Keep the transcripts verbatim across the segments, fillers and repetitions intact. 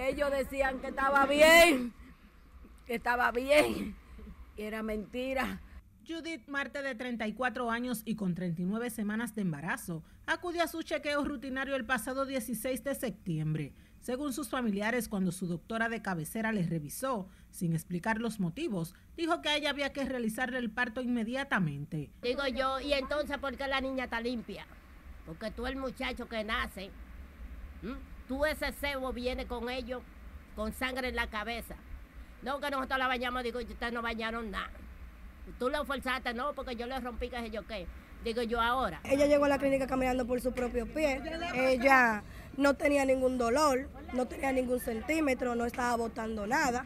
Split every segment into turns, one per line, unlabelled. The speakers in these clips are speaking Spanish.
Ellos decían que estaba bien, que estaba bien, y era mentira.
Judith Marte, de treinta y cuatro años y con treinta y nueve semanas de embarazo, acudió a su chequeo rutinario el pasado dieciséis de septiembre. Según sus familiares, cuando su doctora de cabecera les revisó, sin explicar los motivos, dijo que a ella había que realizarle el parto inmediatamente.
Digo yo, ¿y entonces por qué la niña está limpia? Porque tú el muchacho que nace, ¿m? tú ese cebo viene con ellos, con sangre en la cabeza. No, que nosotros la bañamos, digo, ustedes no bañaron nada. Tú lo forzaste, no, porque yo le rompí, que sé yo qué. Digo yo ahora.
Ella llegó a la clínica caminando por su propio pie. Ella no tenía ningún dolor, no tenía ningún centímetro, no estaba botando nada.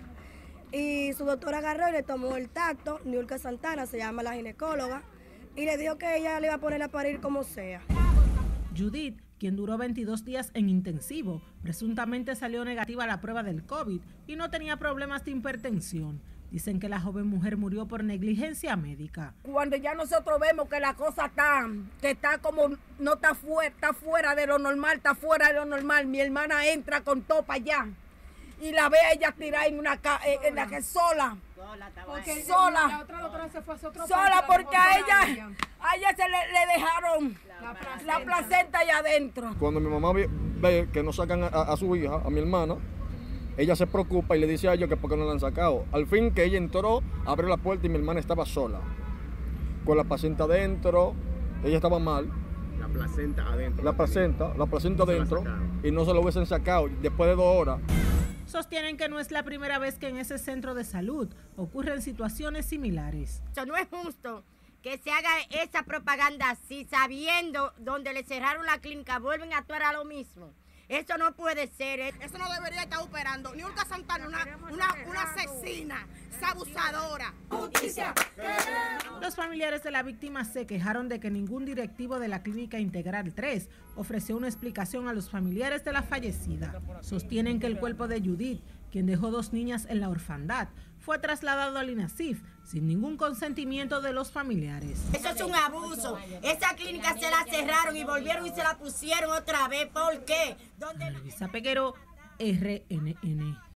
Y su doctora agarró y le tomó el tacto. Niurka Santana se llama la ginecóloga, y le dijo que ella le iba a poner a parir como sea.
Judith, quien duró veintidós días en intensivo, presuntamente salió negativa a la prueba del COVID y no tenía problemas de hipertensión. Dicen que la joven mujer murió por negligencia médica.
Cuando ya nosotros vemos que la cosa está, que está como, no está fuera, está fuera de lo normal, está fuera de lo normal, mi hermana entra con topa allá y la ve a ella tirar en una ca en, en la que sola,
Porque
sola,
la otra doctora se fue a otro
sola
parte,
porque a ella, a ella se le, le dejaron
la placenta.
la placenta allá adentro.
Cuando mi mamá ve, ve que no sacan a, a su hija, a mi hermana, ella se preocupa y le dice a ellos que por qué no la han sacado. Al fin que ella entró, abrió la puerta y mi hermana estaba sola, con la placenta adentro. Ella estaba mal.
La placenta adentro.
La placenta, la placenta adentro, y no se lo hubiesen sacado después de dos horas.
Sostienen que no es la primera vez que en ese centro de salud ocurren situaciones similares.
Eso no es justo que se haga esa propaganda así, sabiendo donde le cerraron la clínica, vuelven a actuar a lo mismo. Eso no puede ser. ¿eh?
Eso no debería estar operando. Niurka Santana, una, una, una asesina, esa abusadora.
Justicia.
Los familiares de la víctima se quejaron de que ningún directivo de la Clínica Integral tres ofreció una explicación a los familiares de la fallecida. Sostienen que el cuerpo de Judith, quien dejó dos niñas en la orfandad, fue trasladado al INASIF sin ningún consentimiento de los familiares.
Eso es un abuso. Esa clínica se la cerraron y volvieron y se la pusieron otra vez. ¿Por qué? ¿Dónde?
Luisa Peguero, R N N.